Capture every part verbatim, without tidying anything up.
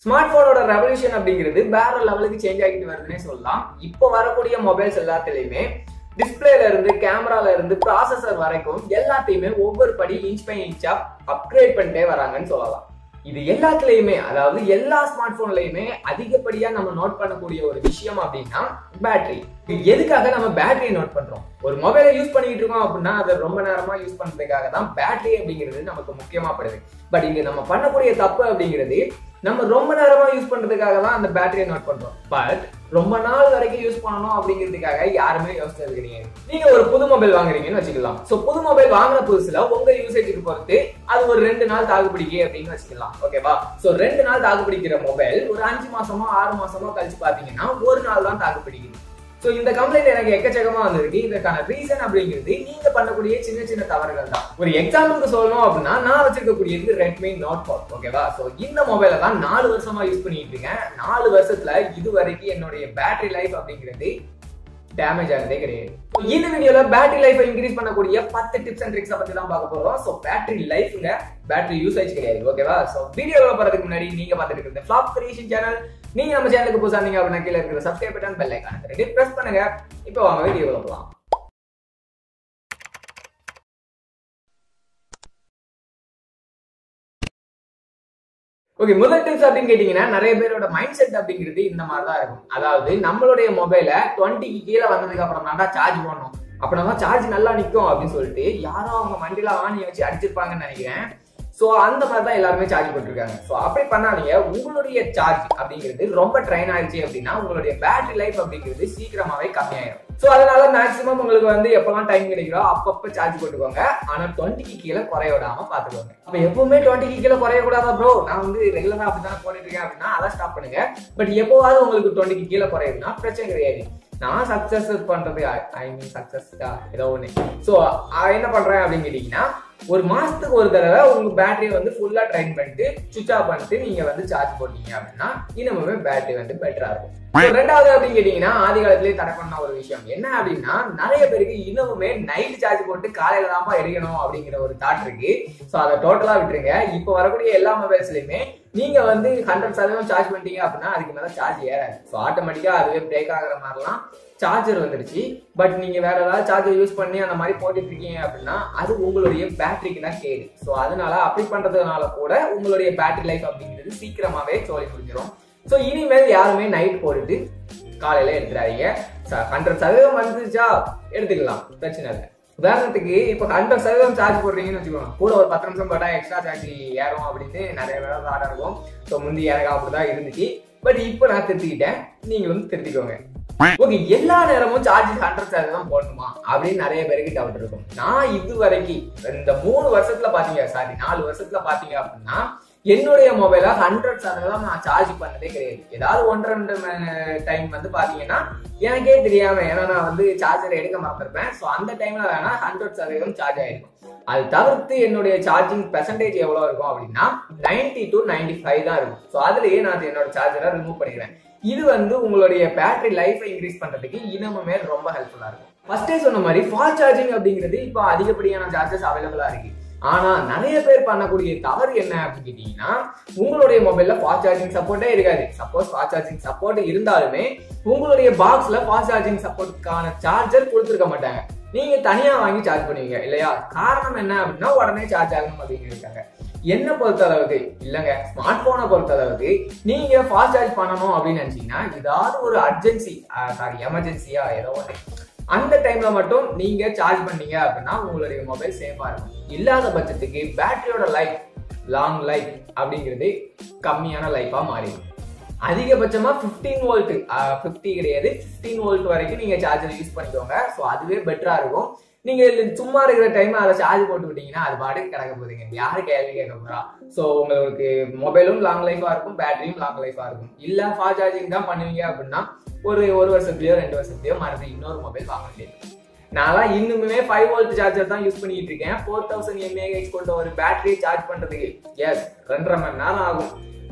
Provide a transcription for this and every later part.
Smart போனோட revolution அப்படிங்கிறது வேற லெவலுக்கு சேஞ்ச் ஆகிட்டு வருதுன்னே சொல்லலாம். இப்போ வரக்கூடிய மொபைல்ஸ் எல்லாத்துலயுமே டிஸ்பிளேல இருந்து கேமரால இருந்து ப்ராசஸர் வரைக்கும் எல்லாத்தையுமே ஒவ்வொரு படி இன்ச் பை இன்ச்சா அப்கிரேட் பண்ணிட்டே வராங்கன்னு சொல்லலாம். இது எல்லாத்துலயுமே அதாவது எல்லா ஸ்மார்ட் போன்லயுமே அதிகப்படியா நம்ம நோட் பண்ணக்கூடிய ஒரு விஷயம் அப்படின்னா பேட்டரி. எதுக்காக நம்ம பேட்டரியை நோட் பண்றோம்? ஒரு மொபைலை யூஸ் பண்ணிட்டு இருக்கோம் அப்படின்னா அதை ரொம்ப நேரமா யூஸ் பண்றதுக்காக தான் பேட்டரி அப்படிங்கிறது நமக்கு முக்கியமா படுது. பட் இங்க நம்ம பண்ணக்கூடிய தப்பு அப்படிங்கிறது நம்ம ரொம்ப நேரமா யூஸ் பண்றதுக்காக தான் அந்த பேட்டரியை நோட் பண்றோம். பட் ரொம்ப நாள் வரைக்கும் யூஸ் பண்ணணும் அப்படிங்கிறதுக்காக யாருமே யோசிச்சது கிடையாது. நீங்க ஒரு புது மொபைல் வாங்குறீங்கன்னு வச்சுக்கலாம். சோ புது மொபைல் வாங்கின புதுசுல உங்க யூசேஜுக்கு பொறுத்து அது ஒரு ரெண்டு நாள் தாக்குப்பிடிக்கு அப்படின்னு வச்சுக்கலாம். ஓகேவா? சோ ரெண்டு நாள் தாக்குப்பிடிக்கிற மொபைல் ஒரு அஞ்சு மாசமோ ஆறு மாசமோ கழிச்சு பாத்தீங்கன்னா ஒரு நாள் தான் தாக்குப்பிடிக்குது. சோ இந்த கம்ப்ளைண்ட் எனக்கு எக்கச்சக்கமா வந்திருக்கு. இதற்கான ரீசன் அப்படிங்கிறது நீங்க பண்ணக்கூடிய சின்ன சின்ன தவறுகள் தான். ஒரு எக்ஸாம்பிளுக்கு சொல்லணும் அப்படின்னா நான் வச்சிருக்கக்கூடியது ரெட்மி நோட் ஃபோர். ஓகேவா? சோ இந்த மொபைலை தான் நாலு வருஷமா யூஸ் பண்ணிட்டு இருக்கேன். நாலு வருஷத்துல இது வரைக்கும் என்னுடைய பேட்டரி லைஃப் அப்படிங்கிறது டேமேஜ் ஆனதே கிடையாது. இந்த வீடியோல பேட்டரி லைஃப் இன்க்ரீஸ் பண்ணக்கூடிய பத்து டிப்ஸ் அண்ட் ட்ரிக்ஸ் பத்தி தான் பார்க்க போறோம். சோ பேட்டரி லைஃப்ங்க பேட்டரி யூசேஜ் கிடையாது. ஓகேவா? சோ வீடியோல போறதுக்கு முன்னாடி நீங்க பார்த்துட்டு இருக்கிறது ஃபிளாப் கிரியேஷன் சேனல். நீங்க நம்ம சேனலுக்கு புதுசா இருந்தீங்க அப்படின்னா கீழ இருக்கிற சப்ஸ்கிரைப் பட்டன் பெல் ஐகானை ரெண்டு பிரஸ் பண்ணுங்க. இப்போ வாங்க வீடியோக்குள்ள போலாம். ஓகே, முதல் டிப்ஸ் அப்படின்னு கேட்டீங்கன்னா நிறைய பேரோட மைண்ட் செட் அப்படிங்கிறது இந்த மாதிரி தான் இருக்கும். அதாவது நம்மளுடைய மொபைலை டுவெண்ட்டிக்கு கீழே வந்ததுக்கு அப்புறம் தான்டா சார்ஜ் பண்ணணும், அப்படின்னா சார்ஜ் நல்லா நிற்கும் அப்படின்னு சொல்லிட்டு யாரும் அவங்க மண்டியில ஆணி வச்சு அடிச்சிருப்பாங்கன்னு நினைக்கிறேன். ஸோ அந்த மாதிரி தான் எல்லாருமே சார்ஜ் போட்டிருக்காங்க. ஸோ அப்படி பண்ணாதீங்க. உங்களுடைய சார்ஜ் அப்படிங்கிறது ரொம்ப ட்ரைன் ஆயிடுச்சு அப்படின்னா உங்களுடைய பேட்டரி லைஃப் அப்படிங்கிறது சீக்கிரமாவே கம்மியாயிடும். ஸோ அதனால மேக்ஸிமம் உங்களுக்கு வந்து எப்பெல்லாம் டைம் கிடைக்கிறோ அப்பப்போ சார்ஜ் போட்டுக்கோங்க. ஆனால் டுவெண்ட்டிக்கு கீழே குறைய விடாம பார்த்துக்கோங்க. அப்போ எப்பவுமே டுவெண்ட்டிக்கு கீழே குறைய கூடாதா ப்ரோ? நான் வந்து ரெகுலரா அப்படிதான் போட்டுட்டு இருக்கேன் அப்படின்னா அதை ஸ்டாப் பண்ணுங்க. பட் எப்போவாவது உங்களுக்கு டுவெண்ட்டிக்கு கீழே குறையுதுன்னா பிரச்சனை கிடையாது. நான் சக்சஸ் பண்றது ஐ மீன் சக்சஸ் ஏதோ ஒண்ணு. ஸோ என்ன பண்றேன் அப்படின்னு கேட்டீங்கன்னா ஒரு மாசத்துக்கு ஒரு தடவை உங்க பேட்டரியை வந்து ஃபுல்லா ட்ரைன் பண்ணிட்டு சுவிட்ச் ஆஃப் பண்ணிட்டு நீங்க வந்து சார்ஜ் போட்டீங்க அப்படின்னா இன்னமுமே பேட்டரி வந்து பெட்டரா இருக்கும். ரெண்டாவது அப்படின்னு கேட்டீங்கன்னா ஆதி காலத்திலேயே தடை பண்ண ஒரு விஷயம் என்ன அப்படின்னா நிறைய பேருக்கு இன்னமுமே நைட் சார்ஜ் போட்டு காலையில தான்ப்பா எடுக்கணும் அப்படிங்கிற ஒரு தாட் இருக்கு. ஸோ அதை டோட்டலா விட்டுருங்க. இப்போ வரக்கூடிய எல்லா மொபைல்ஸ்லயுமே நீங்க வந்து ஹண்ட்ரட் சதவீதம் சார்ஜ் பண்ணிட்டீங்க அப்படின்னா அதுக்கு மேல சார்ஜ் ஏறாது. ஸோ ஆட்டோமேட்டிக்கா அதுவே பிரேக் ஆகுற மாதிரிலாம் சார்ஜர் வந்துடுச்சு. பட் நீங்க வேற ஏதாவது சார்ஜர் யூஸ் பண்ணி அந்த மாதிரி போட்டுட்டு இருக்கீங்க அப்படின்னா அது உங்களுடைய பேட்டரிக்கு தான் கேடு. ஸோ அதனால அப்படி பண்றதுனால கூட உங்களுடைய பேட்டரி லைஃப் அப்படிங்கிறது சீக்கிரமாவே சோழி முடிஞ்சிடும். ஸோ இனிமேல் யாருமே நைட் போட்டுட்டு காலையில எடுத்துறாதீங்க. ஹண்ட்ரட் சதவீதம் வந்துச்சா எடுத்துக்கலாம், பிரச்சனை இல்லை. உதாரணத்துக்கு இப்போ ஹண்ட்ரட் சதவீதம் சார்ஜ் போடுறீங்கன்னு வச்சுக்கோங்க, கூட ஒரு பத்து நிமிஷம் போட்டா எக்ஸ்ட்ரா சார்ஜ் ஏறும் அப்படின்னு நிறைய பேர் ஆர்டர் இருக்கும். ஸோ முந்தி எனக்கு அப்படிதான் இருந்துச்சு. பட் இப்போ நான் திருத்திக்கிட்டேன், நீங்களும் திருத்திக்கோங்க. ஓகே, எல்லா நேரமும் சார்ஜ் ஹண்ட்ரட் சதவீதம் போடணுமா அப்படின்னு நிறைய பேருக்கு டவுட் இருக்கும். நான் இது வரைக்கும் இந்த மூணு வருஷத்துல பாத்தீங்க சாரி நாலு வருஷத்துல பாத்தீங்க அப்படின்னா என்னுடைய மொபைல ஹண்ட்ரட் சதவீதம் நான் சார்ஜ் பண்ணதே கிடையாது. ஏதாவது ஒன்றரை ரெண்டு டைம் வந்து பாத்தீங்கன்னா எனக்கே தெரியாம, ஏன்னா நான் வந்து சார்ஜர் எடுக்க மறந்துருப்பேன். ஸோ அந்த டைம்ல வேணா ஹண்ட்ரட் சதவீதம் சார்ஜ் ஆயிருக்கும். அது தவிர்த்து என்னுடைய சார்ஜிங் பெர்சன்டேஜ் எவ்வளவு இருக்கும் அப்படின்னா நைன்டி டு நைன்டி ஃபைவ் தான் இருக்கும். ஸோ அதுலயே நான் என்னோட சார்ஜரை ரிமூவ் பண்ணிடுவேன். இது வந்து உங்களுடைய பேட்டரி லைஃபை இன்க்ரீஸ் பண்றதுக்கு இன்னமுமே ரொம்ப ஹெல்ப்ஃபுல்லா இருக்கும். ஃபர்ஸ்டே சொன்ன மாதிரி ஃபாஸ்ட் சார்ஜிங் அப்படிங்கிறது இப்போ அதிகப்படியான சார்ஜஸ் அவைலபிளா இருக்கு. ஆனா நிறைய பேர் பண்ணக்கூடிய தவறு என்ன அப்படின்னு கேட்டீங்கன்னா உங்களுடைய மொபைல்ல ஃபாஸ்ட் சார்ஜிங் சப்போர்ட்டே இருக்காது. சப்போஸ் ஃபாஸ்ட் சார்ஜிங் சப்போர்ட் இருந்தாலுமே உங்களுடைய பாக்ஸ்ல ஃபாஸ்ட் சார்ஜிங் சப்போர்ட்டுக்கான சார்ஜர் கொடுத்துருக்க மாட்டாங்க. நீங்க தனியா வாங்கி சார்ஜ் பண்ணுவீங்க இல்லையா? காரணம் என்ன அப்படின்னா உடனே சார்ஜ் ஆகணும் அப்படிங்கிறாங்க. என்ன பொறுத்த அளவுக்கு இல்லைங்க, ஸ்மார்ட் போனை பொறுத்த அளவுக்கு நீங்க ஃபாஸ்ட் சார்ஜ் பண்ணணும் அப்படின்னு நினைச்சீங்கன்னா ஏதாவது ஒரு அர்ஜென்சி சாரி எமர்ஜென்சியா ஏதோ ஒன்று அந்த டைம்ல மட்டும் நீங்க சார்ஜ் பண்ணீங்க அப்படின்னா உங்களுடைய மொபைல் சேஃபா இருக்கும். இல்லாத பட்சத்துக்கு பேட்டரியோட லைஃப் லாங் லைஃப் அப்படிங்கிறது கம்மியான லைஃபா மாறிடும். அதிகபட்சமா பிப்டீன் வோல்ட் பிப்டி கிடையாது பிப்டீன் வோல்ட் வரைக்கும் நீங்க சார்ஜர் யூஸ் பண்ணிக்கோங்க. ஸோ அதுவே பெட்டரா இருக்கும். நீங்க சும்மா இருக்கிற டைம் அதை சார்ஜ் போட்டு விட்டீங்கன்னா அது பாட்டுக்கு கிடக்க போதுங்க, யாரு கேள்வி கேட்க போறா? ஸோ உங்களுக்கு மொபைலும் லாங் லைஃபா இருக்கும், பேட்டரியும் லாங் லைஃபா இருக்கும். இல்ல ஃபாஸ்ட் சார்ஜிங் தான் பண்ணுவீங்க அப்படின்னா ஒரு ஒரு வருஷத்துலயோ ரெண்டு வருஷத்துலயோ மறுபடியும் இன்னொரு மொபைல் வாங்க வேண்டியது. நான் இன்னுமே ஃபைவ் வோல்ட் சார்ஜர் தான் யூஸ் பண்ணிட்டு இருக்கேன். ஃபோர் தௌசண்ட் எம்ஏஹெச் கொண்ட ஒரு பேட்டரி சார்ஜ் பண்றதுக்கு எஸ் ரெண்டரை மணி நேரம் ஆகும். ஸோ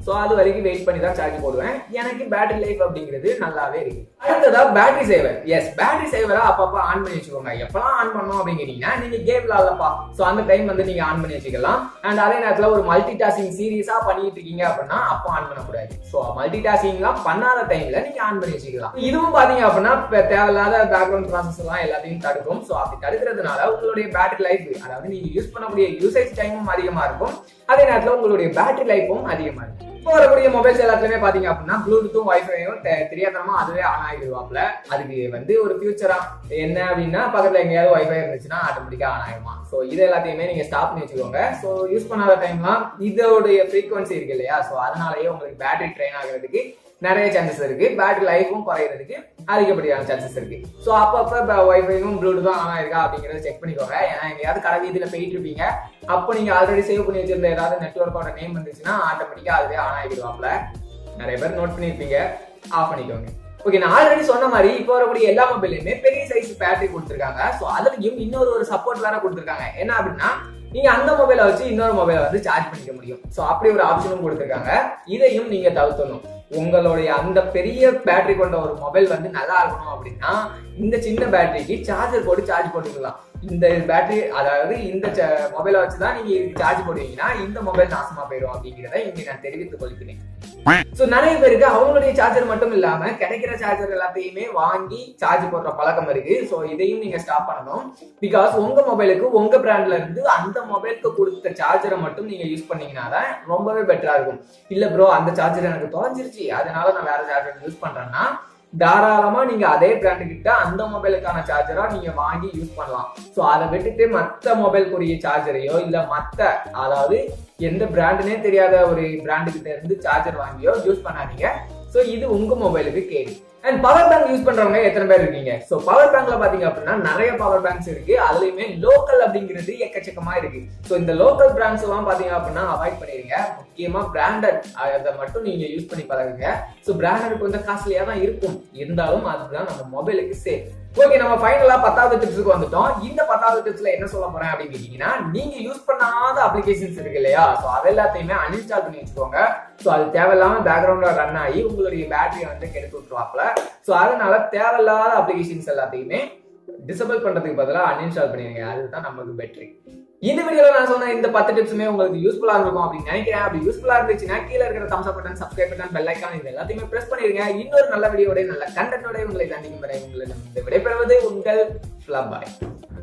சோ அது வரைக்கும் வெயிட் பண்ணி தான் சார்ஜ் போடுவேன். எனக்கு பேட்டரி லைஃப் அப்படிங்கிறது நல்லாவே இருக்கு. அடுத்ததா பேட்டரி சேவர். எஸ், பேட்டரி சேவரா அப்பப்ப ஆன் பண்ணி வச்சுக்கோங்க. எப்பலாம் ஆன் பண்ணணும் அப்படின்னு கேட்டீங்கன்னா, நீங்க கேம் விளையாடலப்பா, சோ அந்த டைம் வந்து நீங்க ஆன் பண்ணி வச்சுக்கலாம். அண்ட் அதே நேரத்துல ஒரு மல்டி டாஸ்கிங் சீரியஸா பண்ணிட்டு இருக்கீங்க அப்படின்னா அப்போ ஆன் பண்ணக்கூடாது. சோ மல்டி டாஸ்கிங்லாம் பண்ணாத டைம்ல நீங்க ஆன் பண்ணி வச்சுக்கலாம். இதுவும் பாத்தீங்க அப்படின்னா தேவையில்லாத பேக்ரவுண்ட் ப்ராசஸ் எல்லாம் எல்லாத்தையும் தடுக்கும். சோ அப்படி தடுக்கிறதுனால உங்களுடைய பேட்டரி லைஃப், அதாவது நீங்க யூஸ் பண்ணக்கூடிய யூசேஜ் டைமும் அதிகமா இருக்கும், அதே நேரத்துல உங்களுடைய பேட்டரி லைஃபும் அதிகமா இருக்கும். இப்போ வரக்கூடிய மொபைல்ஸ் எல்லாத்துலயுமே பாத்தீங்க அப்படின்னா ப்ளூடூத்தும் வைஃபையும் தெரியாதனமா அதுவே ஆன் ஆகிடுவாப்ல. அதுக்கு வந்து ஒரு ஃபியூச்சரா என்ன அப்படின்னா, பக்கத்துல எங்கேயாவது வைஃபை இருந்துச்சுன்னா ஆட்டோமேட்டிக்கா ஆன் ஆயிடுமா. சோ இது எல்லாத்தையுமே நீங்க ஸ்டாப் பண்ணி வச்சுக்கோங்க. சோ யூஸ் பண்ணாத டைம்லாம் இதோடைய ஃப்ரீக்வன்சி இருக்கு இல்லையா, சோ அதனாலயே உங்களுக்கு பேட்டரி ட்ரெயின் ஆகிறதுக்கு நிறைய சான்சஸ் இருக்கு. பேட்டரி லைஃபும் குறையிறதுக்கு அதிகப்படியான சான்சஸ் இருக்கு. சோ அப்பப்ப வைஃபையும் ப்ளூடூத்தும் ஆன் ஆயிருக்கா அப்படிங்கறத செக் பண்ணிக்கோங்க. ஏன்னா எங்கேயாவது கடை வீதியில போயிட்டு இருப்பீங்க, அப்போ நீங்க ஆல்ரெடி சேவ் பண்ணி வச்சிருந்த ஏதாவது நெட்வொர்க்கோட நேம் வந்துச்சுன்னா ஆட்டோமேட்டிக்கா அதுவே ஆன் ஆகிடுவாப்ல. நிறைய பேர் நோட் பண்ணிருப்பீங்க, ஆஃப் பண்ணிக்கோங்க. ஓகே, நான் ஆல்ரெடி சொன்ன மாதிரி இப்போ வரக்கூடிய எல்லா மொபைலுமே பெரிய சைஸ் பேட்டரி கொடுத்துருக்காங்க. சோ அதுலயும் இன்னொரு ஒரு சப்போர்ட் வேற கொடுத்துருக்காங்க. என்ன அப்படின்னா, நீங்க அந்த மொபைலை வச்சு இன்னொரு மொபைலை வந்து சார்ஜ் பண்ணிக்க முடியும். சோ அப்படி ஒரு ஆப்ஷனும் கொடுத்துருக்காங்க. இதையும் நீங்க தவிர்த்தணும். உங்களுடைய அந்த பெரிய பேட்டரி கொண்ட ஒரு மொபைல் வந்து நல்லா இருக்கணும் அப்படின்னா இந்த சின்ன பேட்டரிக்கு சார்ஜர் போட்டு சார்ஜ் போட்டுக்கலாம். இந்த பேட்டரி, அதாவது இந்த மொபைலை வச்சுதான் நீங்க சார்ஜ் போடுவீங்கன்னா இந்த மொபைல் நாசமா போயிடும் அப்படிங்கிறத இங்க நான் தெரிவித்துக் கொள்கிறேன். சோ நிறைய பேருக்கு அவங்களுடைய சார்ஜர் மட்டும் இல்லாம கிடைக்கிற சார்ஜர் எல்லாத்தையுமே வாங்கி சார்ஜ் போடுற பழக்கம் இருக்கு. சோ இதையும் நீங்க ஸ்டாப் பண்ணணும். பிகாஸ் உங்க மொபைலுக்கு உங்க பிராண்ட்ல இருந்து அந்த மொபைலுக்கு கொடுத்த சார்ஜரை மட்டும் நீங்க யூஸ் பண்ணீங்கன்னா தான் ரொம்பவே பெட்டரா இருக்கும். இல்ல ப்ரோ, அந்த சார்ஜர் எனக்கு தொலைஞ்சிருச்சு, அதனால நான் வேற சார்ஜர் யூஸ் பண்றேன்னா தாராளமா நீங்க அதே பிராண்டு கிட்ட அந்த மொபைலுக்கான சார்ஜரா நீங்க வாங்கி யூஸ் பண்ணலாம். சோ அதை விட்டுட்டு மத்த மொபைலுக்குரிய சார்ஜரையோ இல்ல மத்த, அதாவது எந்த பிராண்டுனே தெரியாத ஒரு பிராண்டு கிட்ட இருந்து சார்ஜர் வாங்கியோ யூஸ் பண்ணாதீங்க. சோ இது உங்க மொபைலுக்கு கேடு. அண்ட் பவர் பேங்க் யூஸ் பண்றவங்க எத்தனை பேர் இருக்கீங்க? சோ பவர் பேங்க்ல பாத்தீங்க அப்படின்னா நிறைய பவர் பேங்க்ஸ் இருக்கு. அதுலயுமே லோக்கல் அப்படிங்கிறது எக்கச்சக்கமா இருக்கு. சோ இந்த லோக்கல் பிராண்ட்ஸ் எல்லாம் பாத்தீங்க அப்படின்னா அவாய்ட் பண்ணிருங்க. முக்கியமா பிராண்டட் அதை மட்டும் நீங்க யூஸ் பண்ணி பழகுங்க. சோ பிராண்டட் கொஞ்சம் காஸ்ட்லியா தான் இருக்கும், இருந்தாலும் அதுதான் நம்ம மொபைலுக்கு சேஃப். ஓகே, நம்ம ஃபைனலா பத்தாவது டிப்ஸுக்கு வந்துட்டோம். இந்த பத்தாவது டிப்ஸ்ல என்ன சொல்ல போறேன் அப்படின்னு கேட்டீங்கன்னா, நீங்க யூஸ் பண்ணாத அப்ளிகேஷன்ஸ் இருக்கு இல்லையா, சோ அது எல்லாத்தையுமே அன்இன்ஸ்டால் பண்ணி வச்சுக்கோங்க. சோ அது தேவையில்லாம பேக்ரவுண்ட்ல ரன் ஆகி உங்களுடைய பேட்டரியை வந்து கெடுத்து விட்டுருவாப்ல. சோ அதனால தேவையில்லாத அப்ளிகேஷன்ஸ் எல்லாத்தையுமே டிசேபிள் பண்றதுக்கு பதிலா அன்இன்ஸ்டால் பண்ணிருங்க. அதுதான் நமக்கு பெட்டர். இந்த வீடியோல நான் சொன்ன இந்த பத்து டிப்ஸுமே உங்களுக்கு யூஸ்ஃபுல்லா இருக்கும் அப்படின்னு நினைக்கிறேன். அப்படி யூஸ்ஃபுல்லா இருந்துச்சுன்னா கீழே இருக்கிற thumbs up button, subscribe button, bell icon இது எல்லாத்தையுமே பிரஸ் பண்ணிருங்க. இன்னொரு நல்ல வீடியோட நல்ல கண்டென்ட்டோட உங்களை சந்திக்கும் வரை உங்களை விடைபெறுவது உங்கள் ஃபிளாப் பாய்.